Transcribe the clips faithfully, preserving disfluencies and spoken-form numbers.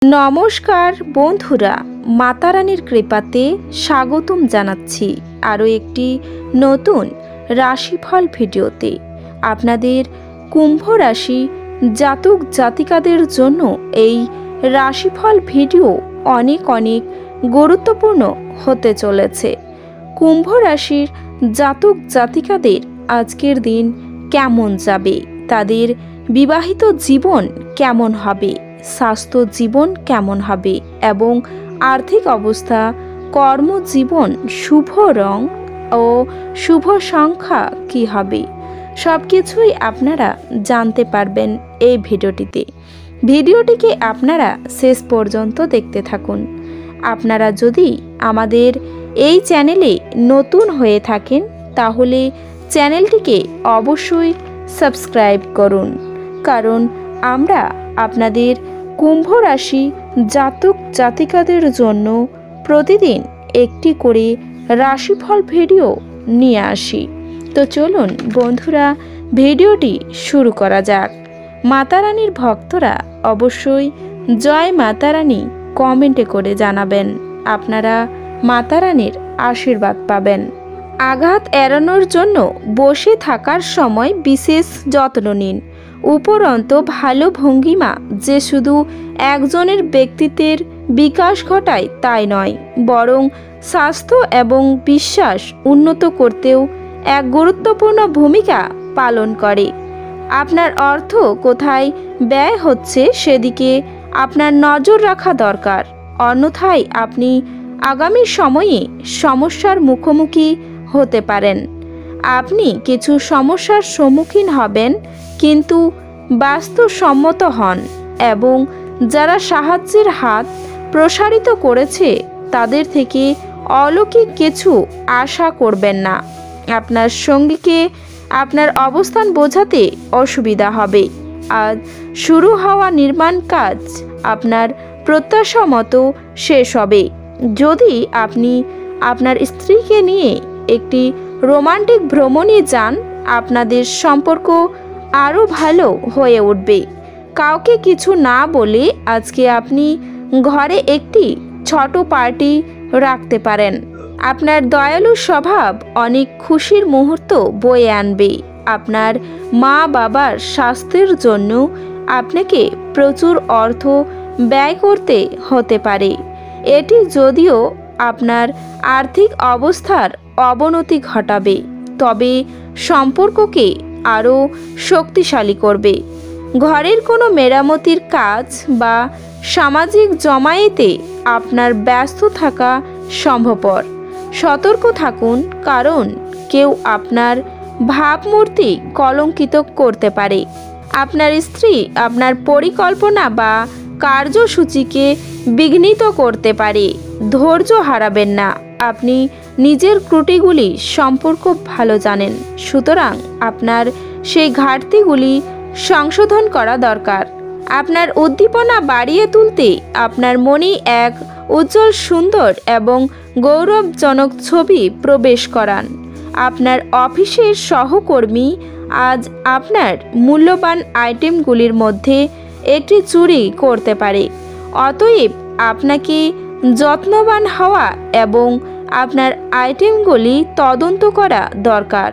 নমস্কার বন্ধুরা, মাতা রানীর কৃপাতে স্বাগতম জানাচ্ছি আরও একটি নতুন রাশিফল ভিডিওতে। আপনাদের কুম্ভ রাশি জাতক জাতিকাদের জন্য এই রাশিফল ভিডিও অনেক অনেক গুরুত্বপূর্ণ হতে চলেছে। কুম্ভ রাশির জাতক জাতিকাদের আজকের দিন কেমন যাবে, তাদের বিবাহিত জীবন কেমন হবে, স্বাস্থ্য জীবন কেমন হবে এবং আর্থিক অবস্থা, কর্মজীবন, শুভ রং ও শুভ সংখ্যা কি হবে, সব কিছুই আপনারা জানতে পারবেন এই ভিডিওটিতে। ভিডিওটিকে আপনারা শেষ পর্যন্ত দেখতে থাকুন। আপনারা যদি আমাদের এই চ্যানেলে নতুন হয়ে থাকেন তাহলে চ্যানেলটিকে অবশ্যই সাবস্ক্রাইব করুন, কারণ আমরা আপনাদের কুম্ভ রাশি জাতক জাতিকাদের জন্য প্রতিদিন একটি করে রাশিফল ভিডিও নিয়ে আসি। তো চলুন বন্ধুরা, ভিডিওটি শুরু করা যাক। মাতা রানীর ভক্তরা অবশ্যই জয় মাতা রানী কমেন্টে করে জানাবেন, আপনারা মাতা রানীর আশীর্বাদ পাবেন। আঘাত এড়ানোর জন্য বসে থাকার সময় বিশেষ যত্ন নিন। উপরন্ত ভালো ভঙ্গিমা যে শুধু একজনের ব্যক্তিত্বের বিকাশ ঘটায় তাই নয়, বরং স্বাস্থ্য এবং বিশ্বাস উন্নত করতেও এক গুরুত্বপূর্ণ ভূমিকা পালন করে। আপনার অর্থ কোথায় ব্যয় হচ্ছে সেদিকে আপনার নজর রাখা দরকার, অন্যথায় আপনি আগামী সময়ে সমস্যার মুখোমুখি হতে পারেন। আপনি কিছু সমস্যার সম্মুখীন হবেন, কিন্তু বাস্তবসম্মত হন এবং যারা সাহায্যের হাত প্রসারিত করেছে তাদের থেকে অলৌকিক কিছু আশা করবেন না। আপনার সঙ্গীকে আপনার অবস্থান বোঝাতে অসুবিধা হবে। আজ শুরু হওয়া নির্মাণ কাজ আপনার প্রত্যাশা মতো শেষ হবে। যদি আপনি আপনার স্ত্রীকে নিয়ে একটি রোমান্টিক ভ্রমণে যান, আপনাদের সম্পর্ক আরও ভালো হয়ে উঠবে। কাউকে কিছু না বলে আজকে আপনি ঘরে একটি ছোট পার্টি রাখতে পারেন। আপনার দয়ালু স্বভাব অনেক খুশির মুহূর্ত বয়ে আনবে। আপনার মা বাবার স্বাস্থ্যের জন্য আপনাকে প্রচুর অর্থ ব্যয় করতে হতে পারে। এটি যদিও আপনার আর্থিক অবস্থার অবনতি ঘটাবে, তবে সম্পর্ককে আরও শক্তিশালী করবে। ঘরের কোনো মেরামতির কাজ বা সামাজিক জমায়েতে আপনার ব্যস্ত থাকা সম্ভবপর। সতর্ক থাকুন, কারণ কেউ আপনার ভাবমূর্তি কলঙ্কিত করতে পারে। আপনার স্ত্রী আপনার পরিকল্পনা বা কার্যসূচিকে বিঘ্নিত করতে পারে। ধৈর্য হারাবেন না, আপনি নিজের ত্রুটিগুলি সম্পর্ক ভালো জানেন, সুতরাং আপনার সেই ঘাটতিগুলি সংশোধন করা দরকার। আপনার উদ্দীপনা বাড়িয়ে তুলতে আপনার মনে এক উজ্জ্বল, সুন্দর এবং গৌরবজনক ছবি প্রবেশ করান। আপনার অফিসের সহকর্মী আজ আপনার মূল্যবান আইটেমগুলির মধ্যে একটি চুরি করতে পারে। অতএব আপনাকে যত্নবান হওয়া এবং আপনার আইটেমগুলি তদন্ত করা দরকার।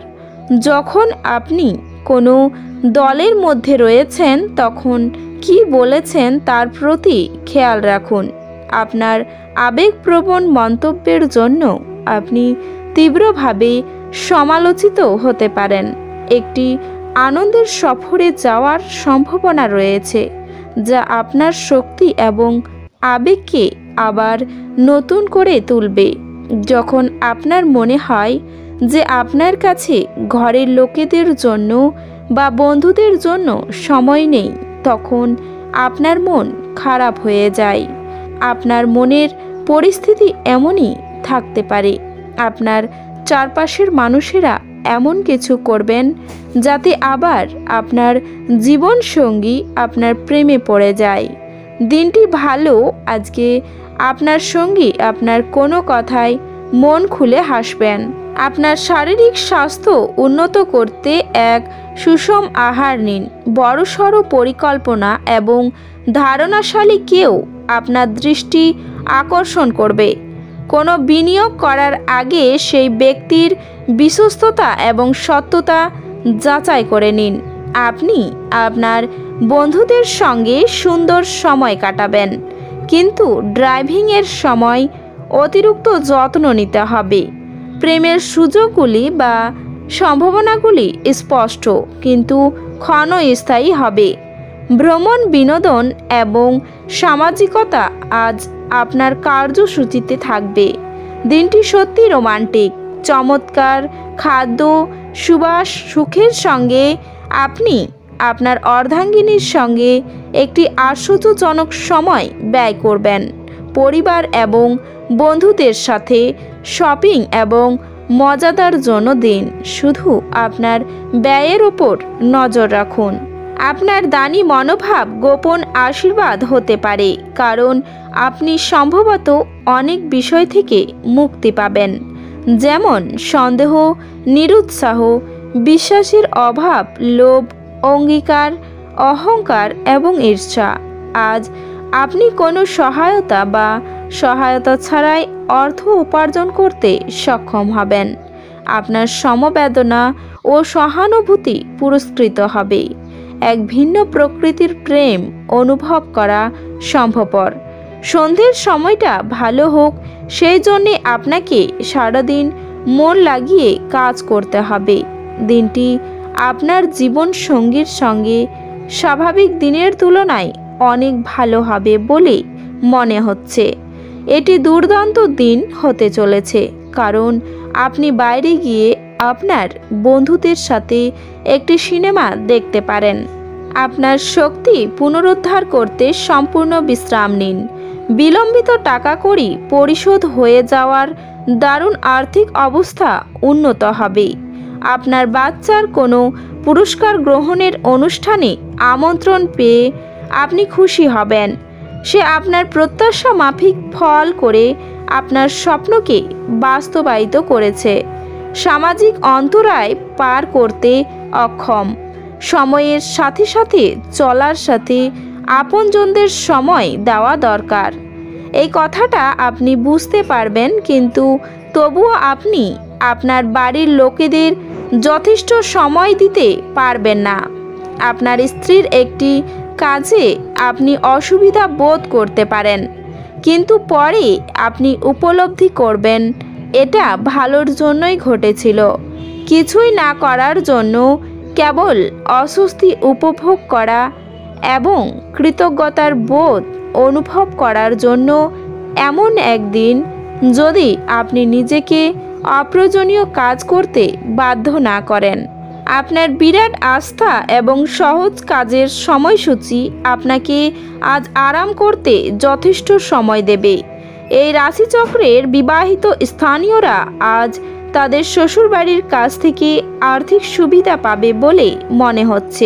যখন আপনি কোনো দলের মধ্যে রয়েছেন তখন কি বলেছেন তার প্রতি খেয়াল রাখুন। আপনার আবেগপ্রবণ মন্তব্যের জন্য আপনি তীব্রভাবে সমালোচিত হতে পারেন। একটি আনন্দের সফরে যাওয়ার সম্ভাবনা রয়েছে, যা আপনার শক্তি এবং আবেগকে আবার নতুন করে তুলবে। যখন আপনার মনে হয় যে আপনার কাছে ঘরের লোকেদের জন্য বা বন্ধুদের জন্য সময় নেই, তখন আপনার মন খারাপ হয়ে যায়। আপনার মনের পরিস্থিতি এমনই থাকতে পারে। আপনার চারপাশের মানুষেরা এমন কিছু করবেন যাতে আবার আপনার জীবনসঙ্গী আপনার প্রেমে পড়ে যায়। দিনটি ভালো। আজকে আপনার সঙ্গী আপনার কোনো কথায় মন খুলে হাসবেন। আপনার শারীরিক স্বাস্থ্য উন্নত করতে এক সুষম আহার নিন। বড়সড় পরিকল্পনা এবং ধারণাশালী কেউ আপনার দৃষ্টি আকর্ষণ করবে। কোনো বিনিয়োগ করার আগে সেই ব্যক্তির বিশ্বস্ততা এবং সত্যতা যাচাই করে নিন। আপনি আপনার বন্ধুদের সঙ্গে সুন্দর সময় কাটাবেন, কিন্তু ড্রাইভিংয়ের সময় অতিরিক্ত যত্ন নিতে হবে। প্রেমের সুযোগগুলি বা সম্ভাবনাগুলি স্পষ্ট কিন্তু ক্ষণস্থায়ী হবে। ভ্রমণ, বিনোদন এবং সামাজিকতা আজ আপনার কার্যসূচিতে থাকবে। দিনটি সত্যি রোমান্টিক। চমৎকার খাদ্য, সুবাস, সুখের সঙ্গে আপনি আপনার অর্ধাঙ্গিনীর সঙ্গে একটি আশ্চর্যজনক সময় ব্যয় করবেন। পরিবার এবং বন্ধুদের সাথে শপিং এবং মজাদার জন্য দিন। শুধু আপনার ব্যয়ের ওপর নজর রাখুন। আপনার দানি মনোভাব গোপন আশীর্বাদ হতে পারে, কারণ আপনি সম্ভবত অনেক বিষয় থেকে মুক্তি পাবেন, যেমন সন্দেহ, নিরুৎসাহ, বিশ্বাসের অভাব, লোভ, অঙ্গীকার, অহংকার এবং ঈর্ষা। আজ আপনি কোনো সহায়তা বা সহায়তা ছাড়াই অর্থ উপার্জন করতে সক্ষম হবেন। আপনার সমবেদনা ও সহানুভূতি পুরস্কৃত হবে। এক ভিন্ন প্রকৃতির প্রেম অনুভব করা সম্ভবপর। সন্ধ্যের সময়টা ভালো হোক, সেই জন্যে আপনাকে সারাদিন মন লাগিয়ে কাজ করতে হবে। দিনটি আপনার জীবন সঙ্গীর সঙ্গে স্বাভাবিক দিনের তুলনায় অনেক ভালো হবে বলে মনে হচ্ছে। এটি দুর্দান্ত দিন হতে চলেছে, কারণ আপনি বাইরে গিয়ে আপনার বন্ধুদের সাথে একটি সিনেমা দেখতে পারেন। আপনার শক্তি পুনরুদ্ধার করতে সম্পূর্ণ বিশ্রাম নিন। বিলম্বিত টাকা কড়ি পরিশোধ হয়ে যাওয়ার দারুণ আর্থিক অবস্থা উন্নত হবে। আপনার বাচ্চার কোনো পুরস্কার গ্রহণের অনুষ্ঠানে আমন্ত্রণ পেয়ে আপনি খুশি হবেন। সে আপনার প্রত্যাশা মাফিক ফল করে আপনার স্বপ্নকে বাস্তবায়িত করেছে। সামাজিক অন্তরায় পার করতে অক্ষম। সময়ের সাথে সাথে চলার সাথে আপনজনদের সময় দেওয়া দরকার। এই কথাটা আপনি বুঝতে পারবেন, কিন্তু তবুও আপনি আপনার বাড়ির লোকেদের যথেষ্ট সময় দিতে পারবেন না। আপনার স্ত্রীর একটি কাজে আপনি অসুবিধা বোধ করতে পারেন, কিন্তু পরে আপনি উপলব্ধি করবেন এটা ভালোর জন্যই ঘটেছিল। কিছুই না করার জন্য কেবল অস্বস্তি উপভোগ করা এবং কৃতজ্ঞতার বোধ অনুভব করার জন্য এমন একদিন যদি আপনি নিজেকে অপ্রয়োজনীয় কাজ করতে বাধ্য না করেন। আপনার বিরাট আস্থা এবং সহজ কাজের সময়সূচি আপনাকে আজ আরাম করতে যথেষ্ট সময় দেবে। এই রাশিচক্রের বিবাহিত স্থানীয়রা আজ তাদের শ্বশুরবাড়ির কাছ থেকে আর্থিক সুবিধা পাবে বলে মনে হচ্ছে।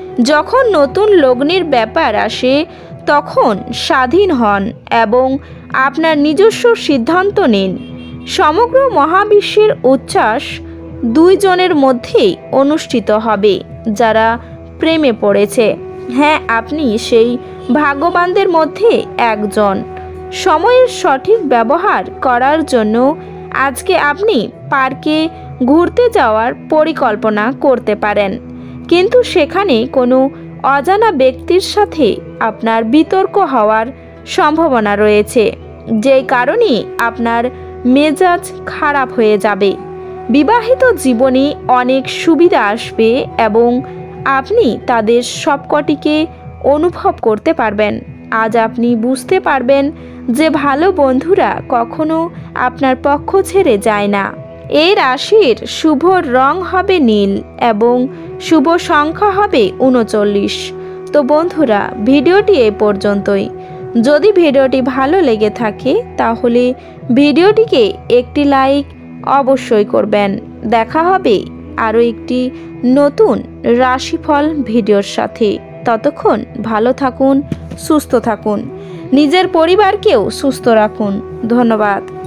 যখন নতুন লগ্নের ব্যাপার আসে তখন স্বাধীন হন এবং আপনার নিজস্ব সিদ্ধান্ত নিন। সমগ্র মহাবিশ্বের উচ্ছ্বাস দুইজনের মধ্যেই অনুষ্ঠিত হবে যারা প্রেমে পড়েছে। হ্যাঁ, আপনি সেই ভাগ্যবানদের মধ্যে একজন। সময়ের সঠিক ব্যবহার করার জন্য আজকে আপনি পার্কে ঘুরতে যাওয়ার পরিকল্পনা করতে পারেন, কিন্তু সেখানে কোনো অজানা ব্যক্তির সাথে আপনার বিতর্ক হওয়ার সম্ভাবনা রয়েছে, যেই কারণে আপনার মেজাজ খারাপ হয়ে যাবে। বিবাহিত জীবনে অনেক সুবিধা আসবে এবং আপনি তাদের সবকটিকে অনুভব করতে পারবেন। আজ আপনি বুঝতে পারবেন যে ভালো বন্ধুরা কখনো আপনার পক্ষ ছেড়ে যায় না। এই রাশির শুভ রং হবে নীল এবং শুভ সংখ্যা হবে উনচল্লিশ। তো বন্ধুরা, ভিডিওটি এই পর্যন্তই। যদি ভিডিওটি ভালো লেগে থাকে তাহলে ভিডিওটিকে একটি লাইক অবশ্যই করবেন। দেখা হবে আরও একটি নতুন রাশিফল ভিডিওর সাথে। ততক্ষণ ভালো থাকুন, সুস্থ থাকুন, নিজের পরিবারকেও সুস্থ রাখুন। ধন্যবাদ।